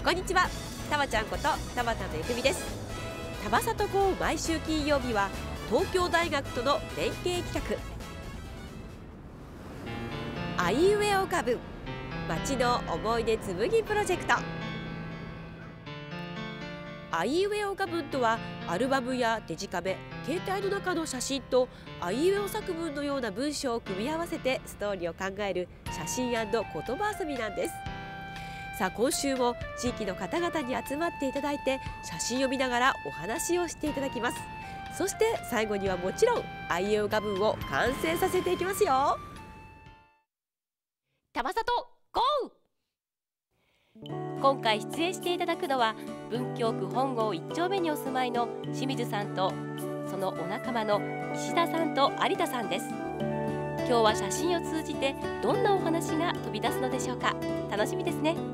こんにちは、たまちゃんこと田畑めぐみです。たまさと号毎週金曜日は東京大学との連携企画、あいうえおかぶ街の思い出紡ぎプロジェクト。あいうえおかぶとは、アルバムやデジカメ、携帯の中の写真とあいうえお作文のような文章を組み合わせてストーリーを考える写真&言葉遊びなんです。さあ、今週も地域の方々に集まっていただいて、写真を見ながらお話をしていただきます。そして最後にはもちろんあいうえおかぶを完成させていきますよ。たまさと GO！ 今回出演していただくのは、文京区本郷1丁目にお住まいの清水さんと、そのお仲間の石田さんと有田さんです。今日は写真を通じてどんなお話が飛び出すのでしょうか。楽しみですね。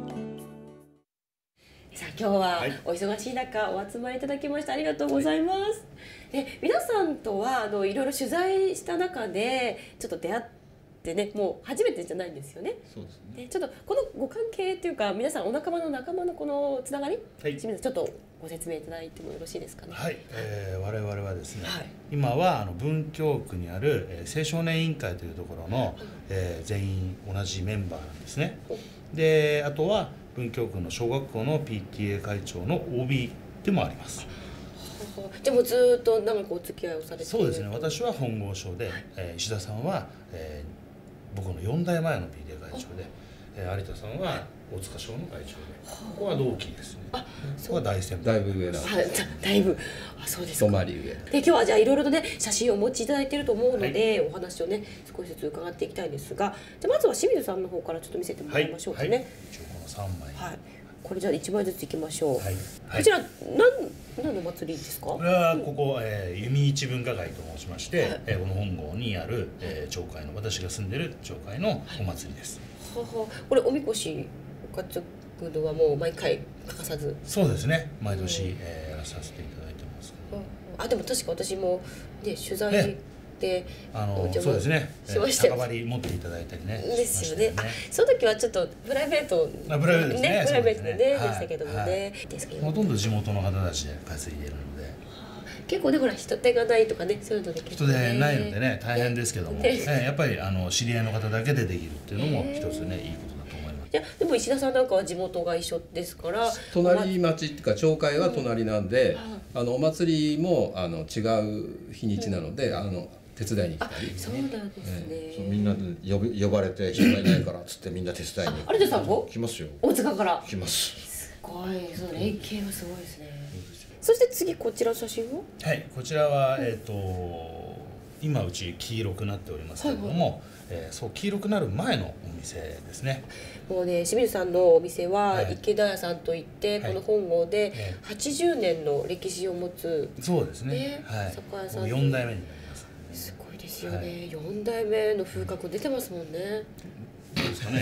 さあ、今日はお忙しい中お集まりいただきましてありがとうございます。で、皆さんとはいろいろ取材した中でちょっと出会ってね、もう初めてじゃないんですよね。 そうですね。 で、ちょっとこのご関係というか、皆さんお仲間のこのつながり、清水さんちょっとご説明いただいてもよろしいですかね。 はい、我々はですね、今は文京区にある、青少年委員会というところの、全員同じメンバーなんですね。で、あとは文京区の小学校の PTA 会長の OB でもあります。 じゃあもうずっと長くお付き合いをされている。 そうですね。私は本郷小で、石田さんは、僕の4代前の PTA 会長で、有田さんは大塚小の会長で、ここは同期ですね。ここは大先輩。 だいぶ上なんです。 だいぶ、そうですか。 一回り上。 で、今日はじゃあいろいろとね、写真をお持ちいただいていると思うので、お話をね少しずつ伺っていきたいんですが、じゃあまずは清水さんの方からちょっと見せてもらいましょうかね。 一応この3枚。 はい。これじゃあ1枚ずついきましょう。 はい。 こちら何の祭りですか？ これはここ、弓市文化会と申しまして、この本郷にある、町会の、私が住んでる町会のお祭りです。 これおみこしを担ぐのはもう毎回欠かさず。 そうですね。毎年、やらさせていただいてますけど。 でも確か私もね、取材でそうですね。高張り持っていただいたりね。 ですよね。その時はちょっとプライベートでねでしたけどもね。 ほとんど地元の方たちで担いでいるので。 結構ね、ほら人手がないとかね、そういうので人手ないのでね、大変ですけども、やっぱり知り合いの方だけでできるっていうのも一つね、いいことだと思います。 いや、でも石田さんなんかは地元が一緒ですから、 隣町っていうか町会は隣なんで、お祭りも違う日にちなので、手伝いに来たり。 そうなんですね。 みんな呼ばれて人がいないからっつってみんな手伝いに。 有田さんも来ますよ。 大塚から来ます。 すごい、その連携はすごいですね。そして次こちらの写真を。 はい、こちらは今うち黄色くなっておりますけれども、そう黄色くなる前のお店ですね。 もうね、清水さんのお店は池田屋さんといって、この本郷で80年の歴史を持つ。 そうですね。 酒屋さん。 4代目になります。 すごいですよね。4代目の風格出てますもんね。 どうですかね。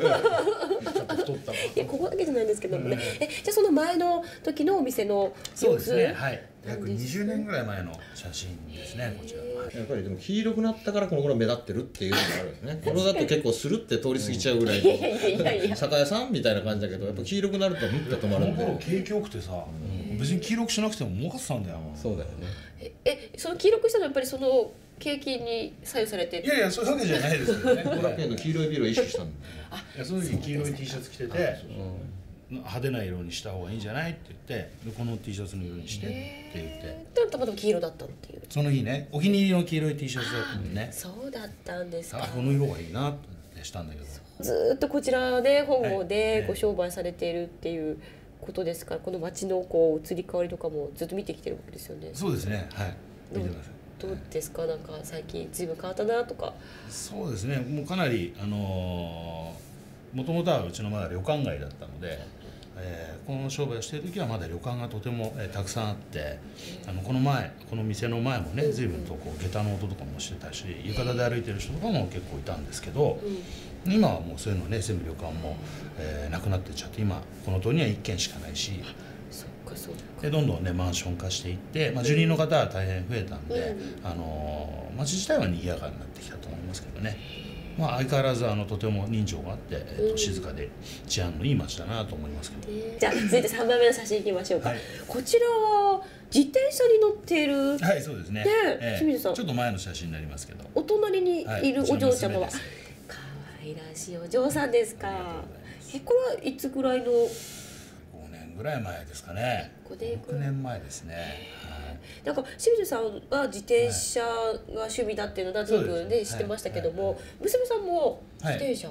いや、ここだけじゃないんですけどもね。じゃあその前の時のお店のそうですね。はい。約20年ぐらい前の写真ですね。こちら。 やっぱりでも黄色くなったからこの頃目立ってるっていうのがあるんですね。このだと結構スルって通り過ぎちゃうぐらいの酒屋さんみたいな感じだけど、やっぱ黄色くなるとムッて止まるんで。 景気良くてさ、別に黄色くしなくても儲かってたんだよ。 そうだよね。 その黄色くしたのはやっぱりその景気に左右されて。 いやいや、そういうわけじゃないですよね。 後楽園の黄色いビルを意識したんだ。 いや、その時黄色い T シャツ着てて、派手な色にした方がいいんじゃないって言って、この T シャツの色にしてって言って。 たまたま黄色だったっていう。 その日ね、お気に入りの黄色い T シャツだったんでね。 そうだったんですか。 この色がいいなってしたんだけど。 ずっとこちらで本郷でご商売されているっていうことですから、この街の移り変わりとかもずっと見てきてるわけですよね。 そうですね。はい。見てます。 どうですか、なんか最近随分変わったなとか。 そうですね。もうかなりもともとはうちのまだ旅館街だったので、この商売をしている時はまだ旅館がとても、たくさんあって、この店の前もね、随分と下駄の音とかもしてたし、浴衣で歩いてる人とかも結構いたんですけど、今はもうそういうのね、全部旅館も、なくなってっちゃって、今この通りには1軒しかないし。でどんどんねマンション化していって、住人の方は大変増えたんで、町自体は賑やかになってきたと思いますけどね。 まあ、相変わらずとても人情があって、静かで治安のいい街だなと思いますけど、 じゃあ続いて3番目の写真いきましょうか、 はい、 こちらは自転車に乗っている、 はい、そうですね、 清水さんちょっと前の写真になりますけど、 お隣にいるお嬢ちゃまは、 はい、 可愛らしいお嬢さんですか。これはいつぐらいの 5年ぐらい前ですかね。6年前ですね、はい、 なんか清水さんは自転車が趣味だっていうのはなんとなくね、知ってましたけども、娘さんも自転車、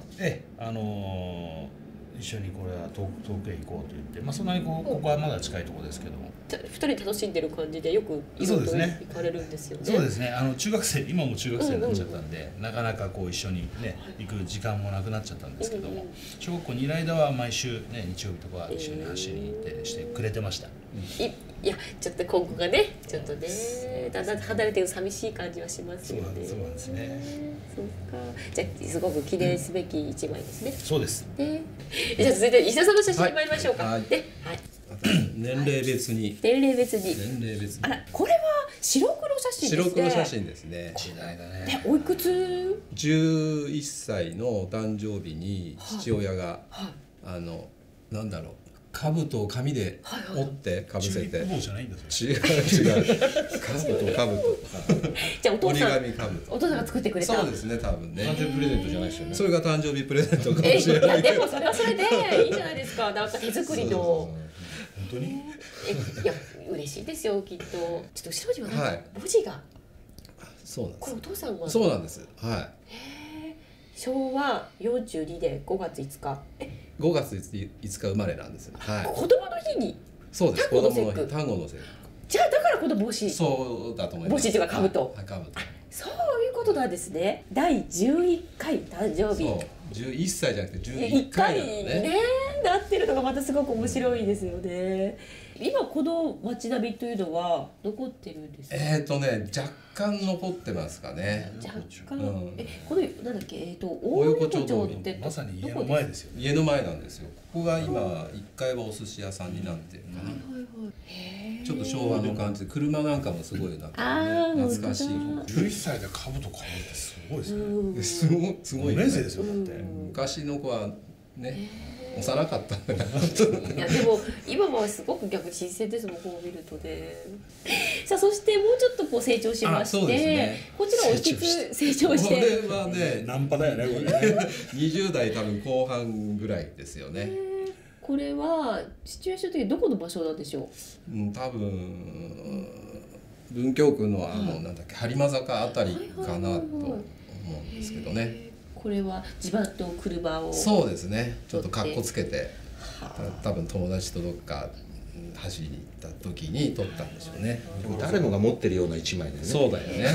一緒にこれは遠くへ行こうと言って、まあ、そんなにここはまだ近いところですけども、 2人で楽しんでる感じでよくいろいろ行かれるんですよね。 そうですね、中学生、今も中学生になっちゃったんで、なかなかこう一緒にね行く時間もなくなっちゃったんですけども、小学校にいる間は毎週ね、日曜日とか一緒に走りに行ってしてくれてました。 いやちょっと今後がねちょっとねだんだん離れてる寂しい感じはしますよね。 そうなんですね。 そうか。じゃあすごく記念すべき一枚ですね。 そうです。 じゃあ続いて石田さんの写真に参りましょうか。 はい。年齢別に。 あら、これは白黒写真ですね。 白黒写真ですね。 時代だね。 おいくつ ？11歳のお誕生日に父親がなんだろう。兜を紙で折ってかぶせて、 違うじゃないんだそれ。違う兜じゃあお父さん折り紙兜、 お父さんが作ってくれた。 そうですね、多分ね。 誕生日プレゼントじゃないですよね。 それが誕生日プレゼントかもしれない。 でもそれはそれでいいじゃないですか。なんか手作りの。 本当に？ いや嬉しいですよきっと。ちょっと後ろにはなんか文字が。 そうなんです。 これお父さんが。 そうなんです。はい。 昭和42年5月5日。 5月5日生まれなんです。はい。 子供の日に。 そうです。子供の日、端午の節句。 じゃあだからこの帽子。 そうだと思います。 帽子というか兜。 兜。 そういうことなんですね。第11回誕生日。 そう。11歳じゃなくて11回なのね。 なってるのがまたすごく面白いですよね。今この街並みというのは残ってるんですか？ 若干残ってますかね。 若干。このなんだっけ大横丁ってまさに家の前ですよね。 家の前なんですよ。ここが今1階はお寿司屋さんになってるかな。ちょっと昭和の感じで車なんかもすごいなんか懐かしい。 11歳で兜買うってすごいですね。 すごい。 年生ですよだって。 昔の子はね。幼かったんだいやでも今はすごく逆に新鮮ですもんこう見るとね。さあそしてもうちょっとこう成長しまして、こちらおいくつ成長して。 これはねナンパだよねこれ。 20代多分後半ぐらいですよね。 これはシチュエーション的にどこの場所なんでしょう。 多分文京区のなんだっけ播磨坂あたりかなと思うんですけどね。 これは自分と車をそうですねちょっと格好つけて多分友達とどっか走りに行った時に撮ったんでしょうね。 誰もが持ってるような一枚でね。 そうだよね。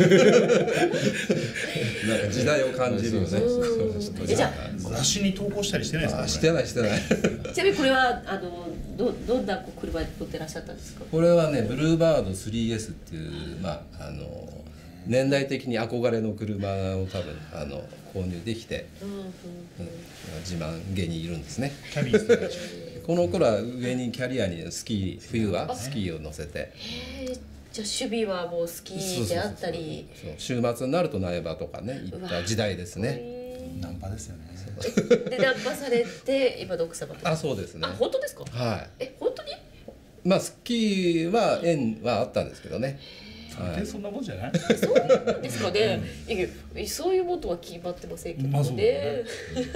なんか時代を感じるよね。 じゃあ雑誌に投稿したりしてないですか？ してない。 ちなみにこれはどんな車で撮ってらっしゃったんですか？ これはねブルーバード 3S っていう年代的に憧れの車を多分購入できて、自慢げにいるんですね。この頃は上にキャリアに冬はスキーを乗せて。 じゃあ守備はもうスキーであったり、 週末になると苗場とかね行った時代ですね。 ナンパですよね。 でナンパされて今の奥様と。 そうですね。 本当ですか？ はい。 本当に？ まあスキーは縁はあったんですけどね。 そんなもんじゃない？ そうなんですかね。そういうものは決まってませんけどね。へ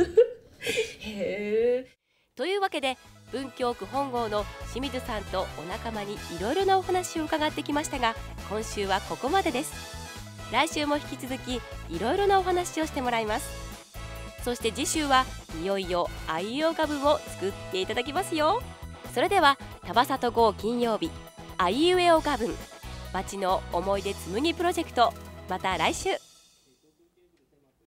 え。というわけで文京区本郷の清水さんとお仲間にいろいろなお話を伺ってきましたが、今週はここまでです。来週も引き続きいろいろなお話をしてもらいます。そして次週はいよいよあいうえおかぶを作っていただきますよ。それでは田場里号金曜日あいうえおかぶ町の思い出紡ぎプロジェクト、また来週。